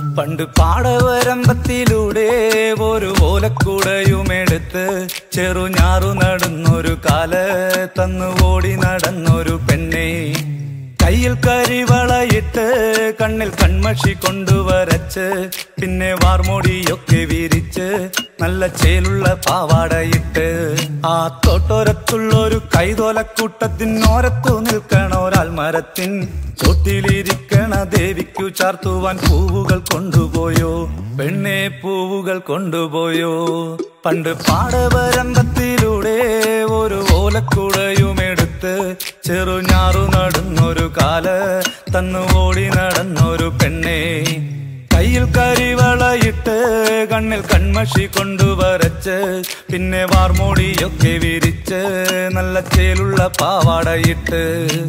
പണ്ട് പാടവരമ്പത്തിലൂടെ ഒരു ഓലക്കുടയുമെടുത്ത് ചെറുഞാറു നടന്നൊരു കാല തന്നു ഓടി നടന്നൊരു പെണ്ണെ കയ്യിൽ കരിവളയിട്ട് കണ്ണിൽ കൺമഷി കൊണ്ടുവരച്ച് പിന്നെ വാർമോടിയൊക്കെ വിരിച്ച് നല്ല ചേലുള്ള പാവാടയിട്ട് ആ തോട്ടോരത്തുള്ളൊരു കൈതോലക്കൂട്ടത്തിനോരത്തു നിൽക്കണ ഒരാൽമരത്തിൻ ചോട്ടിലിരിക്കണ ദേവിക്കു ചാർത്തുവാൻ പൂവുകൾ കൊണ്ടുപോയോ പെണ്ണെ പൂവുകൾ കൊണ്ടുപോയോ പണ്ട് പാടവരമ്പത്തിലൂടെ ഒരു ഓലക്കുടയുമെടുത്ത് ചെറുഞാറു നടന്നൊരു കാല തന്നു ഓടി നടന്നൊരു പെണ്ണെ കയ്യിൽ കരിവളയിട്ട് കണ്ണിൽ കൺമഷി കൊണ്ടുവരച്ച് പിന്നെ വാർമോടിയൊക്കെ വിരിച്ച് നല്ല ചേലുള്ള പാവാടയിട്ട്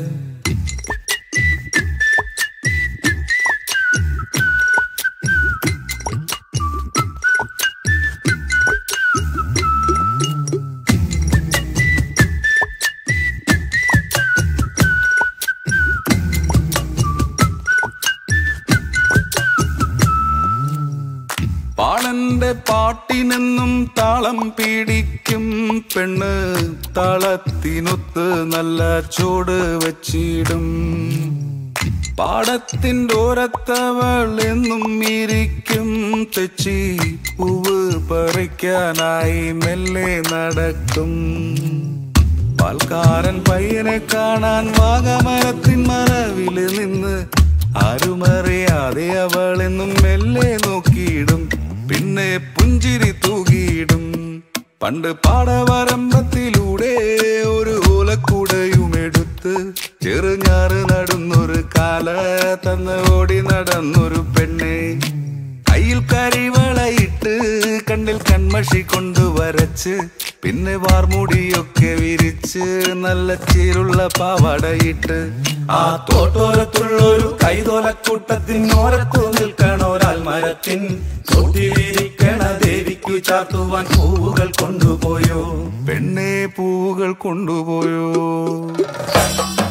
പാളന്റെ പാട്ടിനെന്നും താളം പിടിക്കും പെണ്ണ് താളത്തിനൊത്ത് നല്ല ചൂട് വച്ചിടും പാടത്തിൻ്റെ ഓരത്തവൾ എന്നും ഇരിക്കും തെച്ചി പൂവ് പറിക്കാനായി മെല്ലെ നടക്കും പാൽക്കാരൻ പയ്യനെ കാണാൻ വാഗമരത്തിൻ മറവില് നിന്ന് ആരുമറിയാതെ അവളെന്നും മെല്ലെ നോക്കിയിടും പിന്നെ പുഞ്ചിരി തൂകിയിടും പണ്ട് പാടവരമ്പത്തിലൂടെ ഒരു ഓലക്കുടയുമെടുത്ത് ചെറുഞാറ് നടന്നൊരു കാല തന്ന് ഓടി നടന്നൊരു പെണ്ണെ കയ്യിൽ കരിവളയിട്ട് കണ്ണിൽ കൺമഷി കൊണ്ടുവരച്ച് പിന്നെ വാർമുടിയൊക്കെ വിരിച്ച് നല്ല ചേലുള്ള പാവാടയിട്ട് ആ തോട്ടോരത്തുള്ളൊരു കൈതോലക്കൂട്ടത്തിനോരത്തു നിൽക്കണ ഒരാൽമരത്തിൻ ചോട്ടിലിരിക്കണ ദേവിക്കു ചാർത്തുവാൻ പൂവുകൾ കൊണ്ടുപോയോ പെണ്ണെ പൂവുകൾ കൊണ്ടുപോയോ